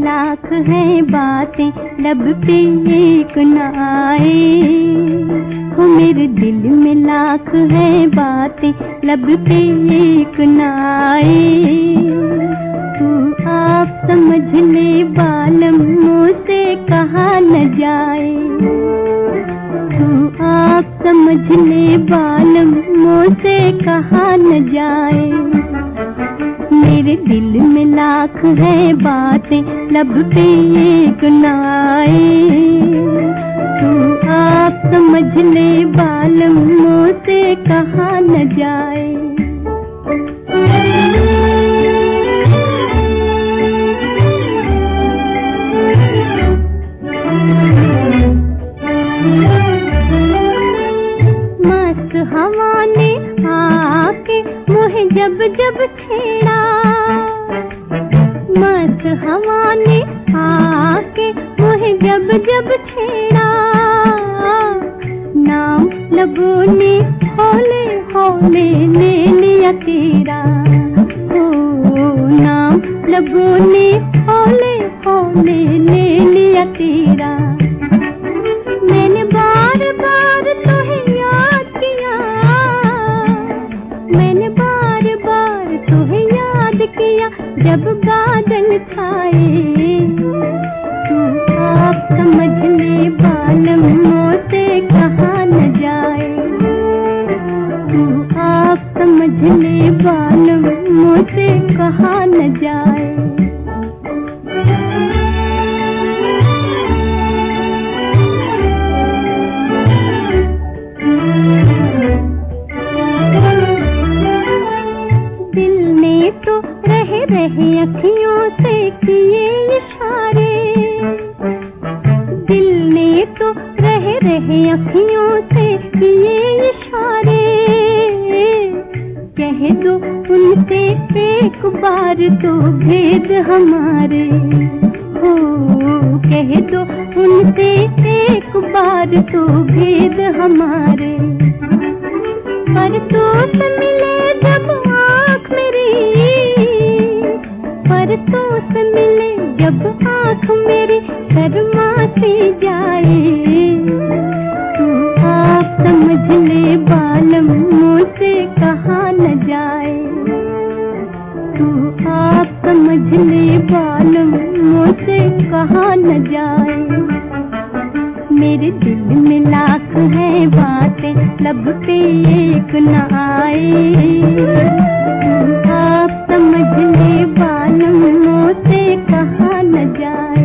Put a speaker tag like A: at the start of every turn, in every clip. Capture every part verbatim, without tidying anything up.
A: लाख हैं बातें, लब पे एक न आए। हो मेरे दिल में लाख हैं बातें, लब पे एक न आए। तू आप समझ ले बालम, मुझसे कहा न जाए। तू आप समझ ले बालम, मुझसे कहा न जाए। मेरे दिल में लाख हैं बातें, लब पे एक न आए। तू आप समझ ले बालम, मुझसे कहा न जाए। मस्त हवा ने आके मुझे जब जब छेड़ा, मस्त हवा ने आके मुझे जब जब छेड़ा। नाम लबों ने हौले हौले ले लिया तेरा। ओ नाम लबों ने हौले हौले ले लिया तेरा। मैंने बार बार तुम्हें याद किया, मैंने बार बार तुम्हें याद किया जब बादल छाए। तू आप समझ ले बालम, मुझसे कहा न जाए। तू आप समझ ले बालम, मुझसे कहा न जाए। रहे अखियों से किए इशारे, दिल ने तो रहे रहे अखियों से किए इशारे। कह दो उनसे एक बार तो भेद हमारे। हो कह दो उनसे एक बार तो भेद हमारे। पर तो मिले जब आँख मेरी, पर तो से मिले जब आँख मेरी शर्मा से जाए। तू आप समझ ले बालम, मुझसे कहा न जाए। तू आप समझ ले बालम, मुझसे कहा न जाए। मेरे दिल में लाख हैं बातें, लब पे एक न आए। तू आप समझ ले बालम, मुझसे कहा न जाए।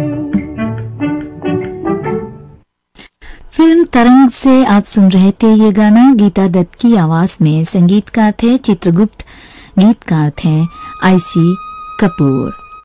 B: फिल्म तरंग से आप सुन रहे थे ये गाना गीता दत्त की आवाज में। संगीतकार थे चित्रगुप्त, गीतकार थे आईसी कपूर।